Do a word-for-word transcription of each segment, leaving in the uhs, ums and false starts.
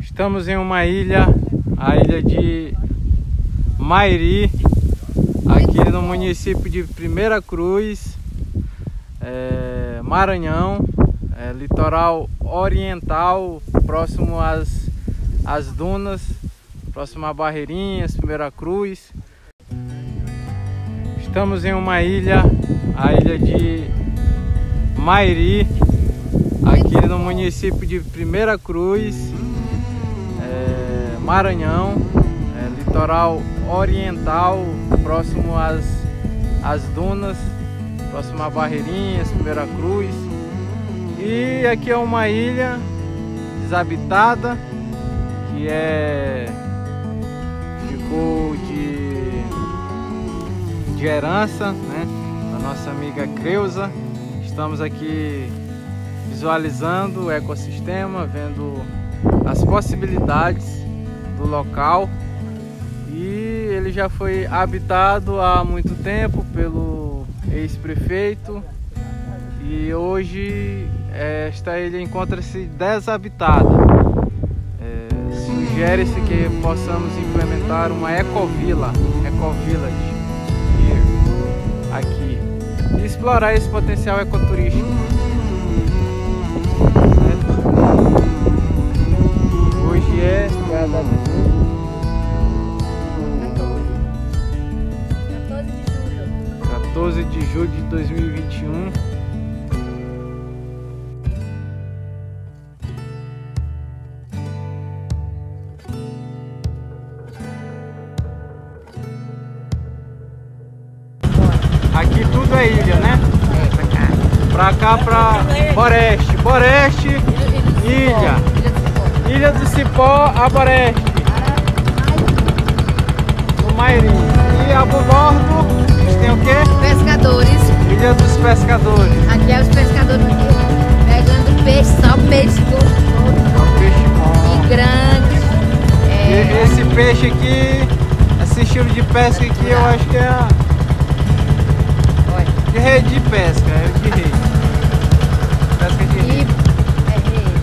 Estamos em uma ilha, a ilha de Mairi, aqui no município de Primeira Cruz, é, Maranhão, é, litoral oriental, próximo às, às dunas, próximo a Barreirinhas, Primeira Cruz. Estamos em uma ilha, a ilha de Mairi, aqui no município de Primeira Cruz, é, Maranhão, é, litoral oriental, próximo às, às dunas, próximo a Barreirinhas, Primeira Cruz. E aqui é uma ilha desabitada, que é ficou de, de herança, né, da nossa amiga Creuza. Estamos aqui visualizando o ecossistema, vendo as possibilidades do local, e ele já foi habitado há muito tempo pelo ex-prefeito, e hoje esta ilha encontra-se desabitada. É, sugere-se que possamos implementar uma ecovila, ecovillage aqui, e explorar esse potencial ecoturístico. Hoje é quatorze de julho de dois mil e vinte e um. Aqui tudo é ilha, né? É, pra cá. Pra cá, pra Boreste. Boreste, ilha. Ilha do Cipó, a Boreste. O Mairi. E a bordo, tem o quê? Pescadores. Ilha dos Pescadores. Aqui é os pescadores pegando peixe, só peixe É peixe bom. e grande. É... E esse peixe aqui, esse estilo de pesca aqui, eu acho que é a... de rede de pesca, é de rede. Pesca de rede. É rede.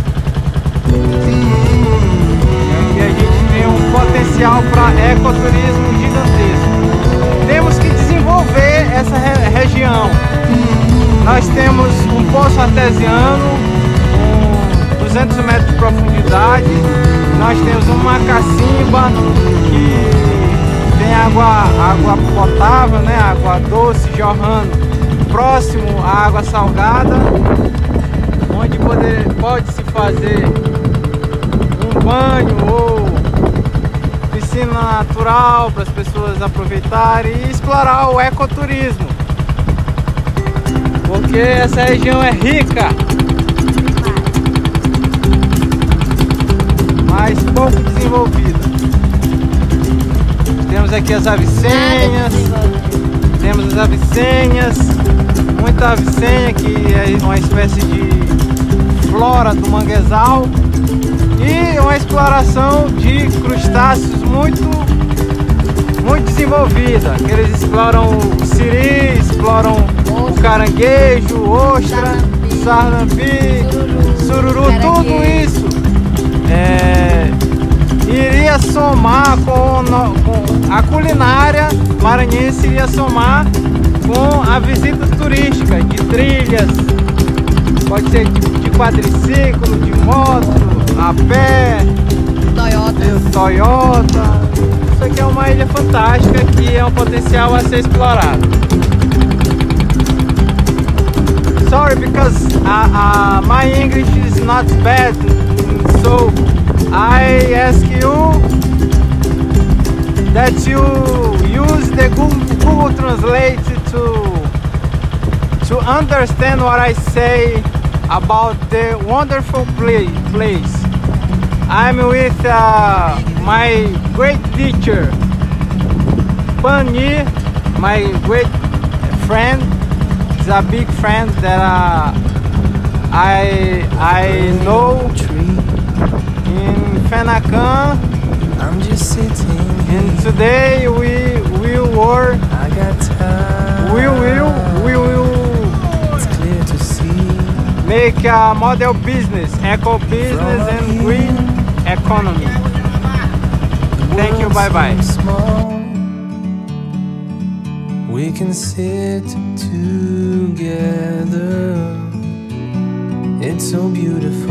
E aqui a gente tem um potencial para ecoturismo gigantesco. Temos que desenvolver essa re região. Nós temos um poço artesiano com duzentos metros de profundidade. Nós temos uma cacimba que tem água, água potável, né? Água doce jorrando próximo à água salgada, onde pode-se fazer um banho ou piscina natural para as pessoas aproveitarem e explorar o ecoturismo, porque essa região é rica, mas pouco desenvolvida. Temos aqui as avicenhas, temos as avicenhas, muita avicenha, que é uma espécie de flora do manguezal, e uma exploração de crustáceos muito, muito desenvolvida, que eles exploram o siri, exploram o caranguejo, ostra, sarnampi, sururu, tudo isso é, iria somar com, com a culinária maranhense, iria somar com a visita turística de trilhas, pode ser de, de quadriciclo, de moto, a pé, Toyota. Toyota. Isso aqui é uma ilha fantástica que é um potencial a ser explorado. Sorry, because uh, uh, my English is not bad, so I ask you that you use the Google, Google Translate to to understand what I say about the wonderful play, place. I'm with uh, my great teacher, Pani, my great friend. He's a big friend that uh, I I know in Fenacan. I'm just sitting And today we will work. I got time. We will we will It's clear to see. make a model business, eco business and green economy. Thank you, bye bye. We can sit together. It's so beautiful.